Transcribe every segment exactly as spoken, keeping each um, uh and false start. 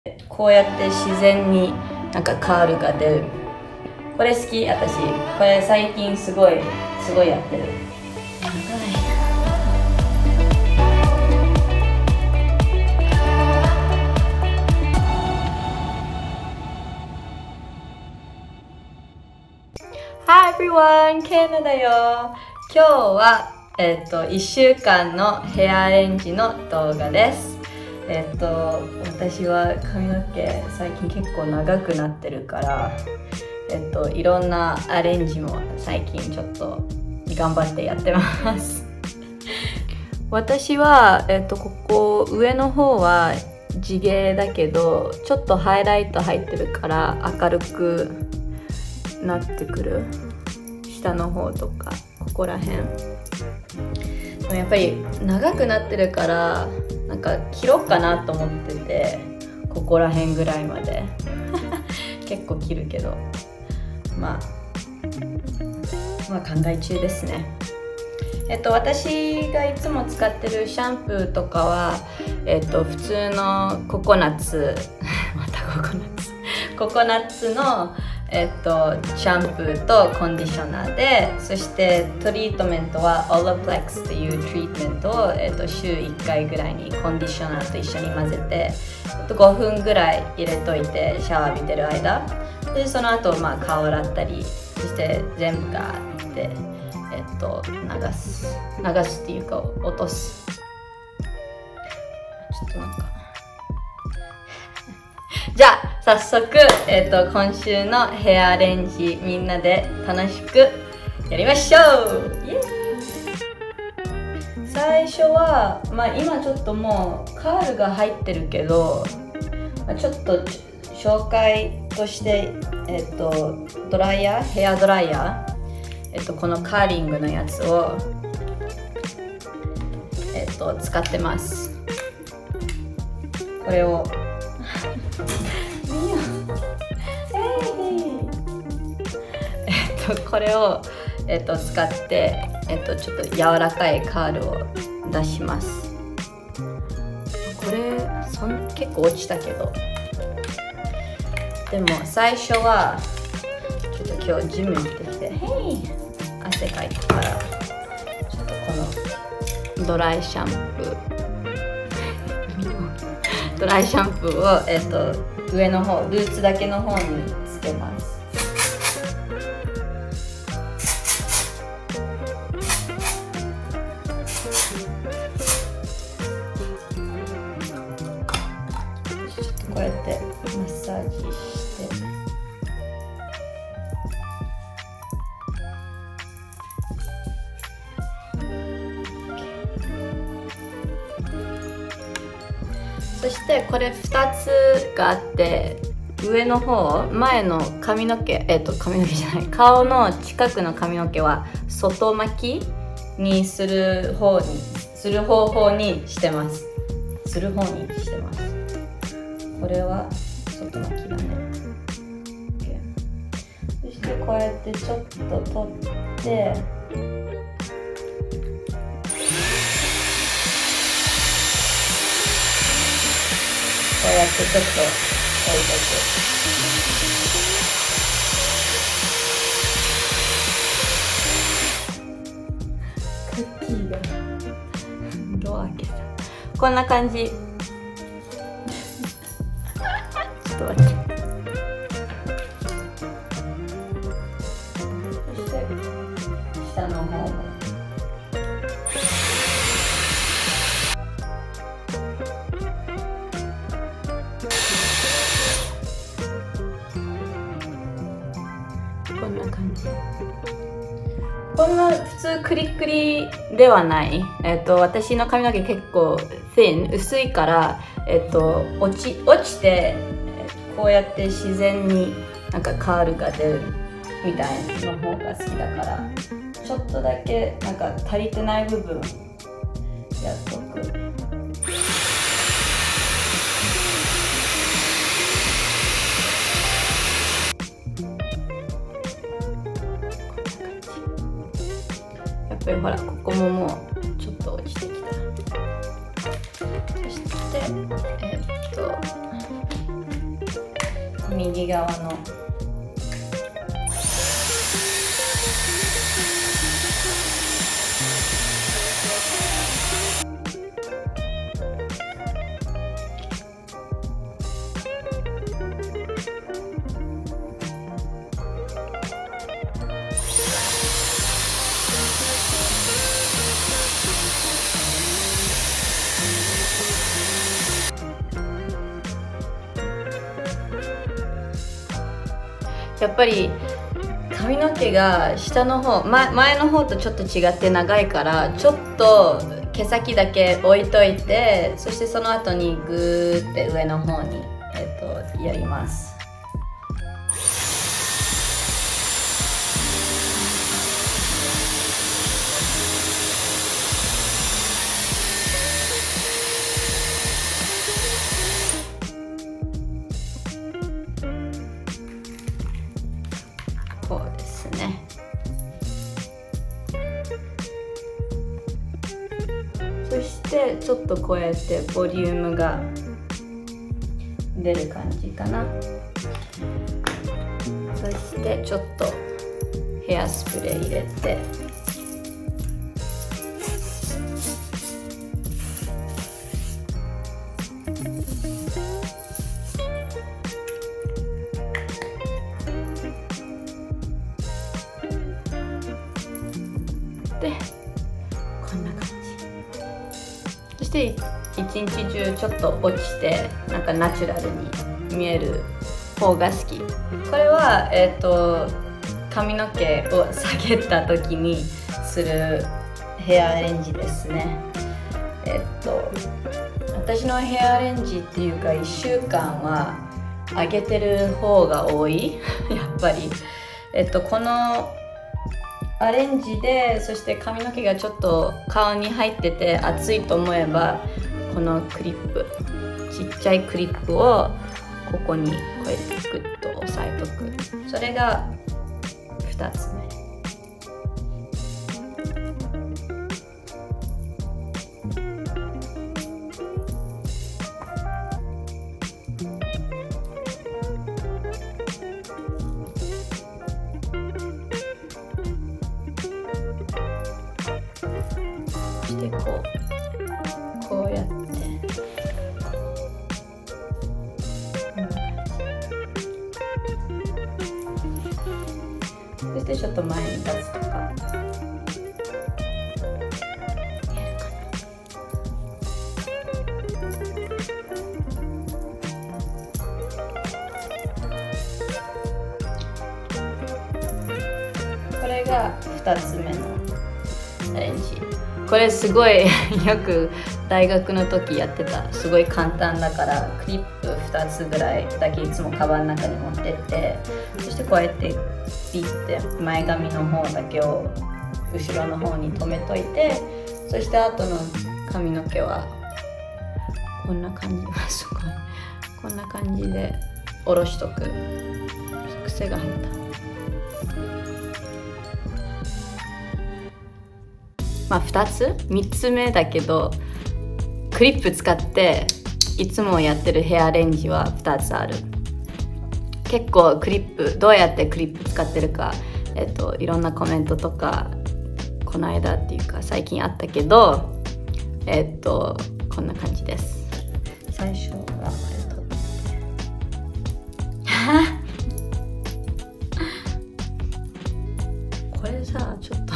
こうやって自然になんかカールが出る。これ好き、私。これ最近すごいすごいやってる。Hi everyone! ケイナだよ。今日は、えっと、いっしゅうかんのヘアアレンジの動画です。えっと、私は髪の毛最近結構長くなってるから、えっと、いろんなアレンジも最近ちょっと頑張ってやってます。私は、えっと、ここ上の方は地毛だけど、ちょっとハイライト入ってるから明るくなってくる。下の方とかここら辺。でもやっぱり長くなってるからなんか切ろうかなと思ってて、ここら辺ぐらいまで結構切るけど、まあまあ考え中ですね。えっと私がいつも使ってるシャンプーとかは、えっと普通のココナッツまたココナッツココナッツのえっと、シャンプーとコンディショナーで、そしてトリートメントはオーラプレックスというトリートメントを、えっと、週いっかいぐらいにコンディショナーと一緒に混ぜて、えっと、ごふんぐらい入れといてシャワー浴びてる間で、その後、まあ顔洗ったりそして全部ガーって、えっと、流す流すっていうか落とす。ちょっとなんかじゃあ早速、えー、と今週のヘアアレンジみんなで楽しくやりましょう。イエーイ。最初は、まあ、今ちょっともうカールが入ってるけど、まあ、ちょっと紹介として、えー、とドライヤーヘアドライヤー、えー、とこのカーリングのやつを、えー、と使ってます。これをえっとこれを、えっと、使って、えっと、ちょっと柔らかいカールを出します。これそん結構落ちたけど、でも最初はちょっと今日ジム行ってきて、へい汗かいたから、ちょっとこのドライシャンプードライシャンプーを、えっと、上の方ルーツだけの方につけます。こうやってマッサージして、そしてこれふたつがあって、上の方前の髪の毛えっと髪の毛じゃない顔の近くの髪の毛は外巻きにする方にする方法にしてますする方にしてます。これは外巻きだね。 OK。 そしてこうやってちょっと取ってこうやってちょっと置いとく。クッキーがドア開けた。こんな感じ。ちょっと待って。そして下の方も。こんな感じ。こんな普通クリックリではない。えっと私の髪の毛結構 thin 薄いから、えっと落ち落ちてこうやって自然になんかカールが出るみたいなの方が好きだから、ちょっとだけなんか足りてない部分やっとく。やっぱりほらここももうちょっと落ちてきた。そしてえー、っと右側のやっぱり髪の毛が下の方、ま、前の方とちょっと違って長いからちょっと毛先だけ置いといて、そしてその後にグーって上の方に、えっと、やります。こうですね。そしてちょっとこうやってボリュームが出る感じかな。そしてちょっとヘアスプレー入れて、でこんな感じ。そして一日中ちょっと落ちてなんかナチュラルに見える方が好き。これはえっと髪の毛を下げた時にするヘアアレンジですね。えっと私のヘアアレンジっていうかいっしゅうかんは上げてる方が多いやっぱり。えっとこのアレンジで、そして髪の毛がちょっと顔に入ってて熱いと思えば、このクリップ、ちっちゃいクリップをここにこうやってグッと押さえとく。それがふたつめ。でこうこうやってそしてちょっと前に立つとかこれがふたつめのアレンジ。これすごいよく大学の時やってた。すごい簡単だからクリップふたつぐらいだけいつもカバンの中に持ってって、そしてこうやってピッて前髪の方だけを後ろの方に留めといて、そして後の髪の毛はこんな感じすごいこんな感じで下ろしとく。癖が入った。まあふたつみっつめだけど、クリップ使っていつもやってるヘアアレンジはふたつある。結構クリップどうやってクリップ使ってるか、えっといろんなコメントとかこの間っていうか最近あったけど、えっとこんな感じです。最初はこれ取ってこれさちょっと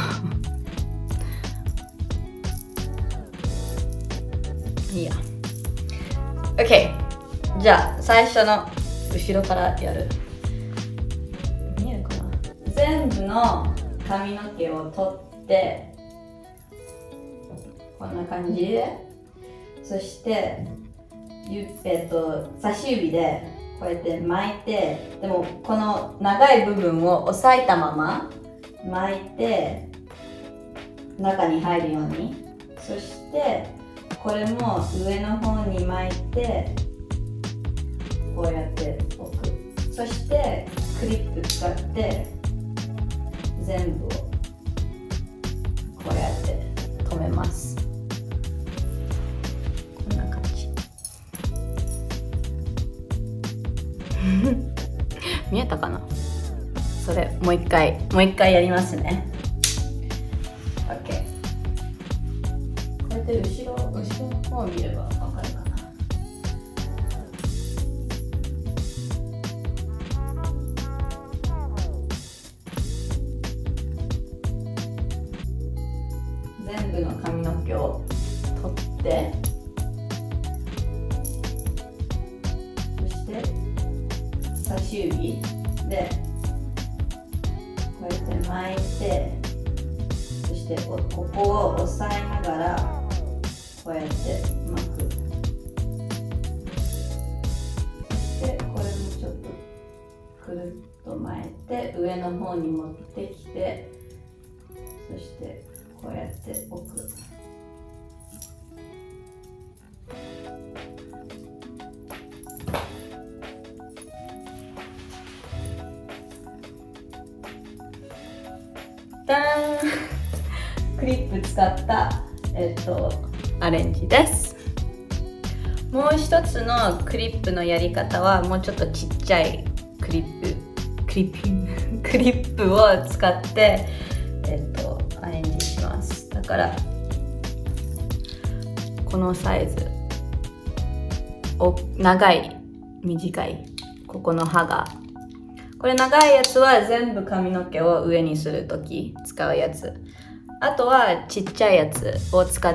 いいや。 OK、 じゃあ最初の後ろからやる。見えるかな。全部の髪の毛を取ってこんな感じで、そしてゆえっと差し指でこうやって巻いて、でもこの長い部分を押さえたまま巻いて中に入るように。そしてこれも上の方に巻いてこうやって置く。そしてクリップ使って全部をこうやって留めます。こんな感じ見えたかな。それもう一回もう一回やりますね。 OK。 こうやって後ろ後ろの方を見れば分かるかな。全部の髪の毛を取って、そして差し指でこうやって巻いて、そしてここを押さえながらこうやって巻く。そしてこれもちょっとくるっと巻いて上の方に持ってきて、そしてこうやって置く。ダーンクリップ使った、えっと、アレンジです。もう一つのクリップのやり方はもうちょっとちっちゃいクリップクリップクリップを使って、えっと、アレンジします。だからこのサイズお長い短いここの刃が、これ長いやつは全部髪の毛を上にするとき使うやつ。あとはちっちゃいやつを使って、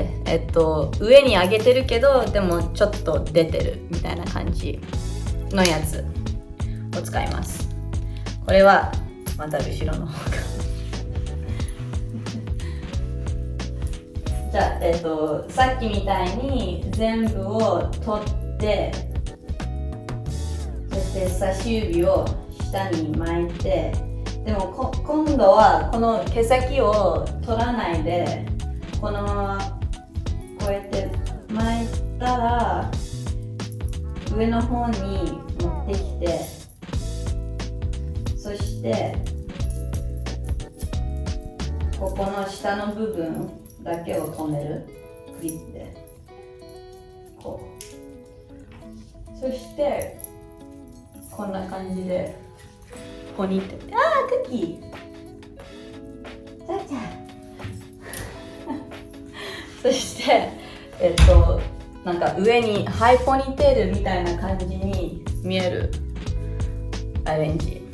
えっと、上に上げてるけどでもちょっと出てるみたいな感じのやつを使います。これはまた後ろの方がじゃあ、えっと、さっきみたいに全部を取って、そして差し指を下に巻いて、でもこ今度はこの毛先を取らないでこのままこうやって巻いたら上の方に持ってきて、そしてここの下の部分だけを留めるクリップでこう、そしてこんな感じでポニーって、あークッキーさあちゃんそしてえっとなんか上にハイポニーテールみたいな感じに見えるアレンジ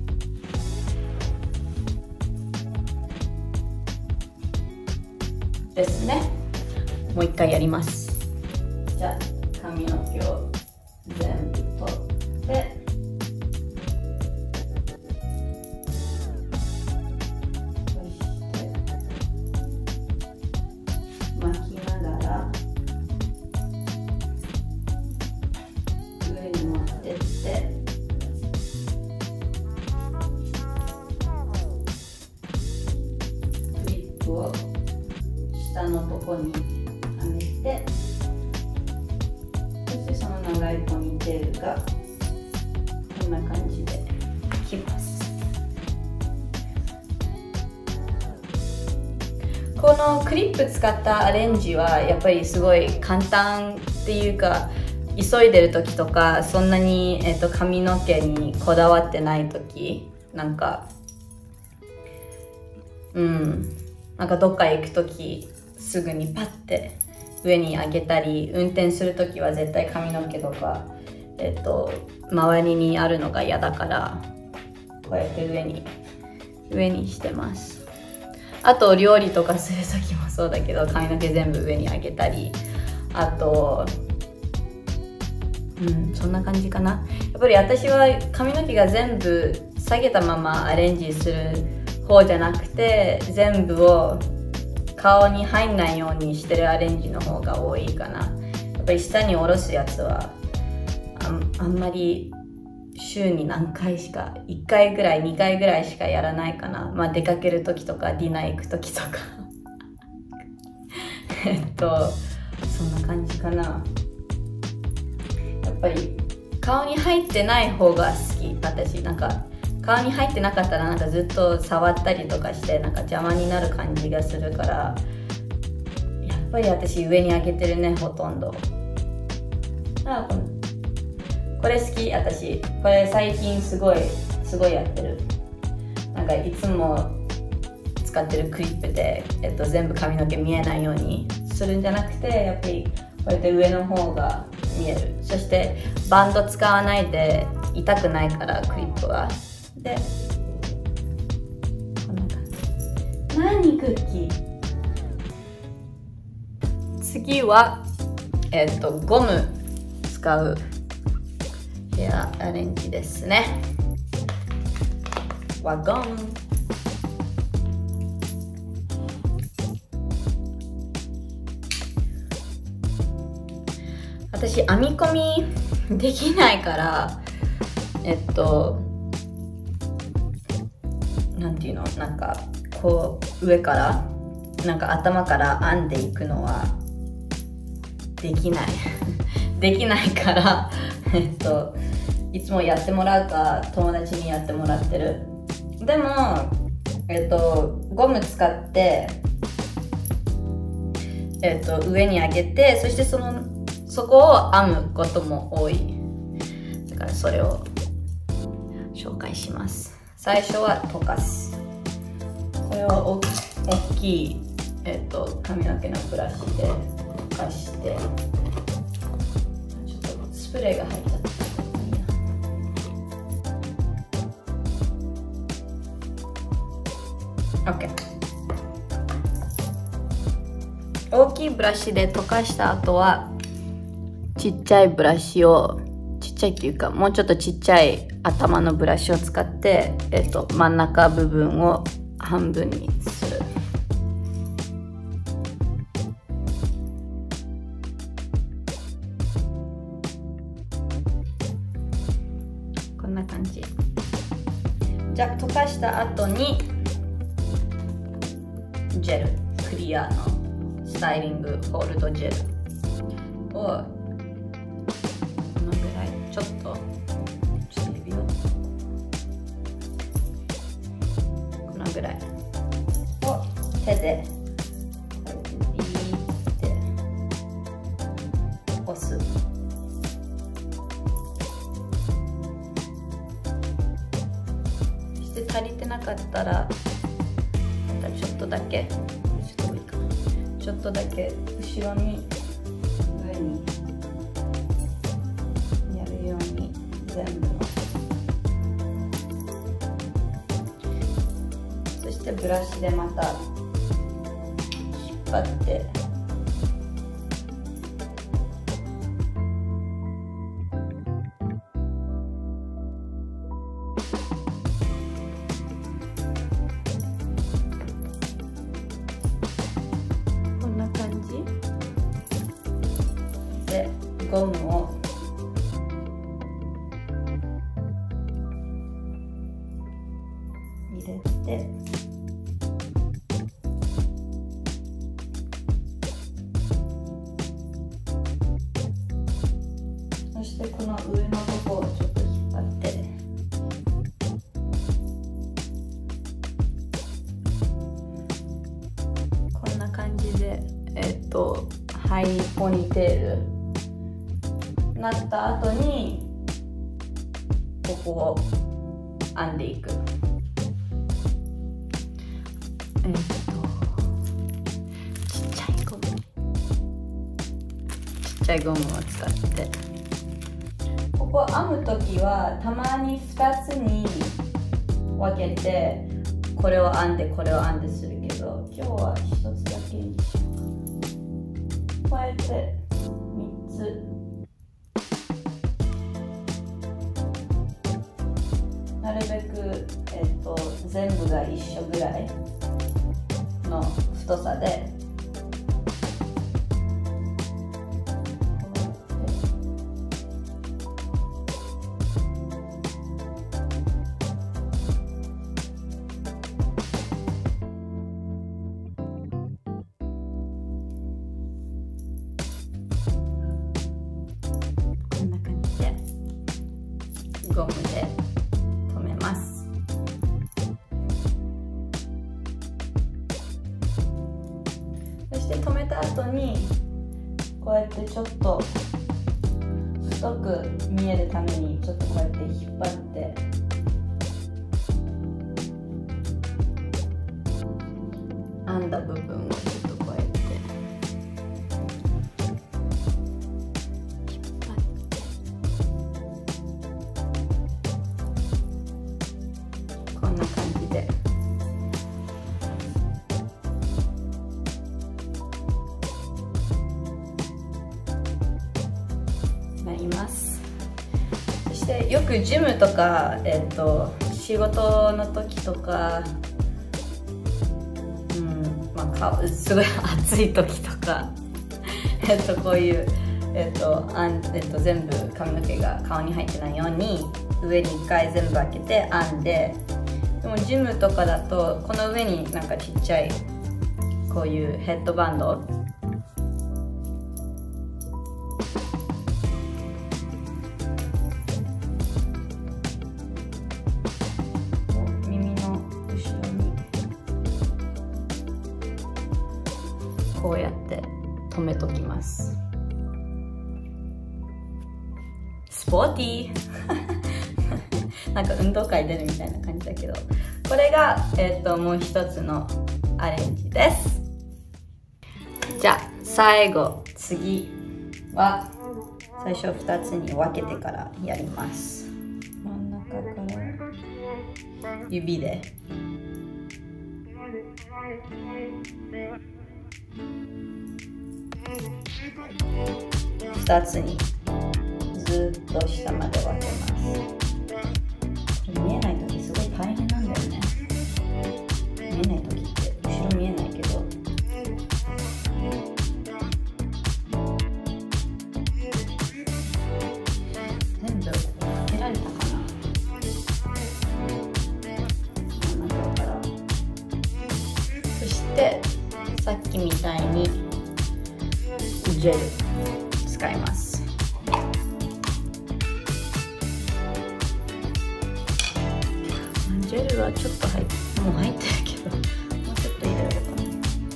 ですね。もう一回やります。じゃあ髪の毛を全部取ってを下のとこにはめて、そしてその長いポニーテールがこんな感じできます。このクリップ使ったアレンジはやっぱりすごい簡単っていうか、急いでる時とかそんなに、えっと、髪の毛にこだわってない時、なんかうんなんかどっか行く時すぐにパッて上に上げたり、運転する時は絶対髪の毛とか、えっと、周りにあるのが嫌だからこうやって上に上にしてます。あと料理とかする時もそうだけど髪の毛全部上に上げたり、あとうんそんな感じかな。やっぱり私は髪の毛が全部下げたままアレンジする方じゃなくて、全部を顔に入んないようにしてるアレンジの方が多いかな。やっぱり下に下ろすやつは あん、あんまり週に何回しか、いっかいぐらいにかいぐらいしかやらないかな。まあ出かける時とかディナー行く時とかえっとそんな感じかな。やっぱり顔に入ってない方が好き。私なんか顔に入ってなかったらなんかずっと触ったりとかしてなんか邪魔になる感じがするから、やっぱり私上に上げてるね、ほとんど。あこここれ好き、私。これ最近すごいすごいやってる。なんかいつも使ってるクリップで、えっと、全部髪の毛見えないようにするんじゃなくて、やっぱりこうやって上の方が見える。そしてバンド使わないで痛くないから、クリップは。で、こんな感じ。何クッキー。次は、えっと、ゴム使うヘアアレンジですね。輪ゴム。私編み込みできないから、えっとなんていうの、なんかこう上からなんか頭から編んでいくのはできないできないからえっといつもやってもらうか友達にやってもらってる。でもえっとゴム使ってえっと上に上げて、そしてそのそこを編むことも多い。だからそれを紹介します。最初は溶かす。これはお大きい、えっと、髪の毛のブラシで溶かして、ちょっとスプレーが入っちゃった。OK。大きいブラシで溶かした後はちっちゃいブラシを、ちっちゃいっていうかもうちょっとちっちゃい頭のブラシを使って、えっと、真ん中部分を半分にする。こんな感じ。じゃあ溶かした後にジェル、クリアのスタイリングホールドジェルをこのぐらい、ちょっとちょっと指をこのぐらいを手でこうやってビーって押す。そして足りてなかったらまたちょっとだけ、ちょっといいかな、ちょっとだけ後ろに上にやるように全部の、そしてブラシでまた引っ張ってこんな感じでゴムを入れて、そしてこの上のとこをちょっと引っ張って、こんな感じでえっとハイポニーテールなった後にここを編んでいく。えっとちっちゃいゴムちっちゃいゴムを使って、ここ編む時はたまにふたつに分けてこれを編んでこれを編んでするけど、今日はひとつだけにしようかな。こうやってみっつなるべく、えっと、全部が一緒ぐらいの太さでこんな感じでゴムで留めます。そして留めた後にこうやってちょっと太く見えるためにちょっとこうやって引っ張って編んだ部分をちょっとこうやって引っ張ってこんな感じでなります。そしてよくジムとか、えっと、仕事の時とか、うんまあ、すごい暑い時とかえっとこういう、えっとあんえっと、全部髪の毛が顔に入ってないように上にいっかい全部開けて編んで、でもジムとかだとこの上になんかちっちゃいこういうヘッドバンドこうやって留めときます。スポーティーなんか運動会出るみたいな感じだけど、これが、えー、ともう一つのアレンジです。じゃあ最後、次は最初ふたつに分けてからやります。真ん中から指でふたつにずっと下まで分けます。これ見えないときすごい大変なんだよね。見えないときって後ろ見えないけど、全部分けられたかな。真ん中から。そしてさっきみたいにジェル使います。ジェルはちょっと入ってもう入ってるけど、もうちょっと入れようかな。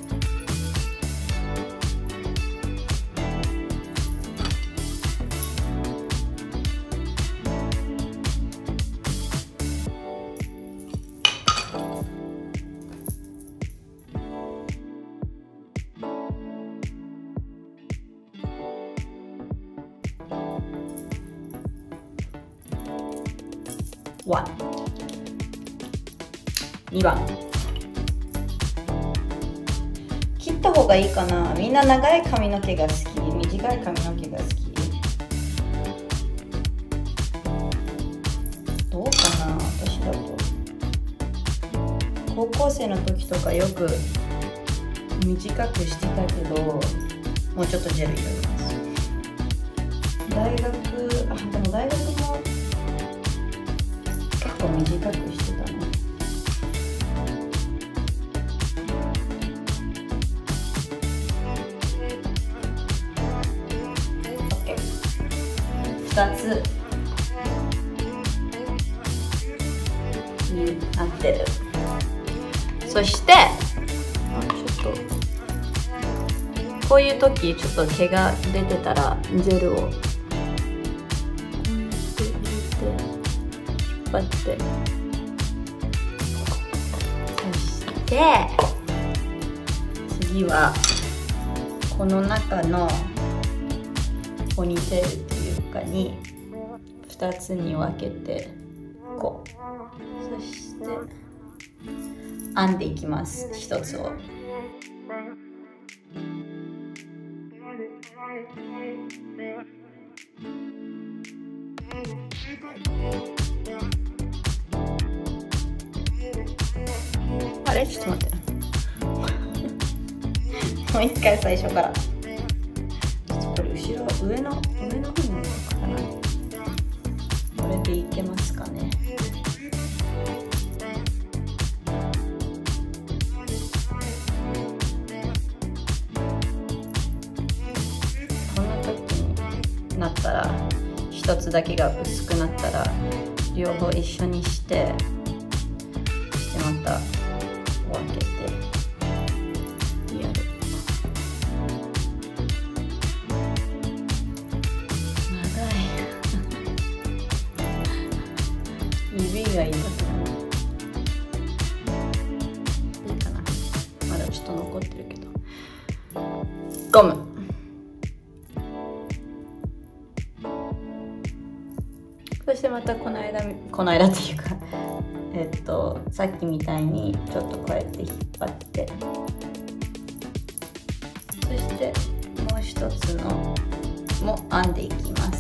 ワン、にばん切った方がいいかな。みんな長い髪の毛が好き、短い髪の毛が好き。どうかな。私だと高校生の時とかよく短くしてたけど、もうちょっとジェル入れます。大学、あ、でも大学も結構短くしてたね。OK、ふたつになってる。そしてちょっとこういう時ちょっと毛が出てたらジェルを引っ張って、そして次はこの中のポニーテールっていうかにふたつに分けてこう、そして編んでいきます。ひとつをあれちょっと待ってもう一回最初から。ちょっとこれ後ろ上の上の方に置くかな。これでいけますかね。こんな時になったら一つだけが薄くなったら両方一緒にしてしてまた分けてやる。長いりゃいいんだけど。いいかな。まだちょっと残ってるけど。ゴム。そしてまたこの間、この間っていうか、えっと、さっきみたいにちょっとこうやって引っ張って、そしてもう一つのも編んでいきます。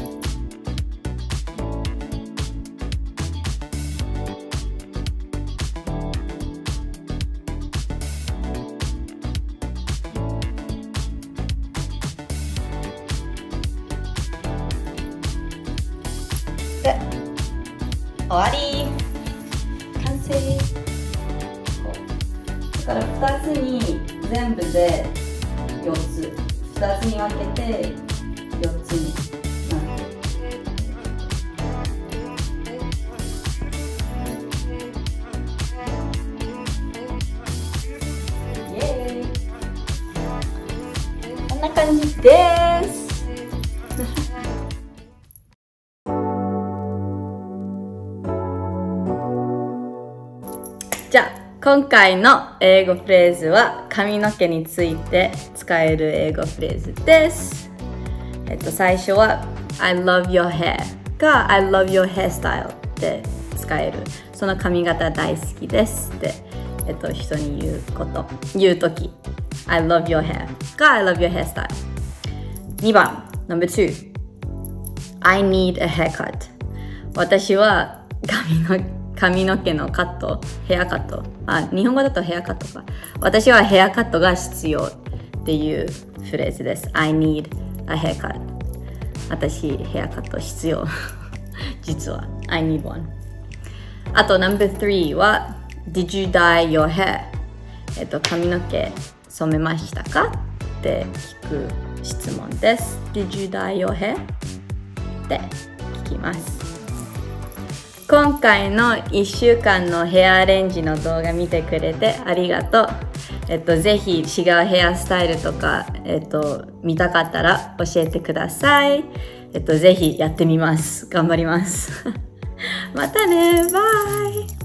で、終わり。完成。だからふたつに全部でよっつ、ふたつに分けてよっつになってる。イエーイ。こんな感じです。じゃあ今回の英語フレーズは髪の毛について使える英語フレーズです。えっと最初は I love your hair か I love your hairstyle って使える。その髪型大好きですってえっと人に言うこと言うとき I love your hair か I love your hairstyle。にばん ナンバーツー I need a haircut。私は髪の髪の毛のカット、ヘアカット。あ、日本語だとヘアカットか。私はヘアカットが必要っていうフレーズです。I need a haircut。私、ヘアカット必要。実は。I need one。あと、ナンバースリーは Did you dye your hair？ えっと、髪の毛染めましたかって聞く質問です。Did you dye your hair？ って聞きます。今回のいっしゅうかんのヘアアレンジの動画見てくれてありがとう。えっと、ぜひ違うヘアスタイルとか、えっと、見たかったら教えてください。えっと、ぜひやってみます。頑張ります。またね。バイ。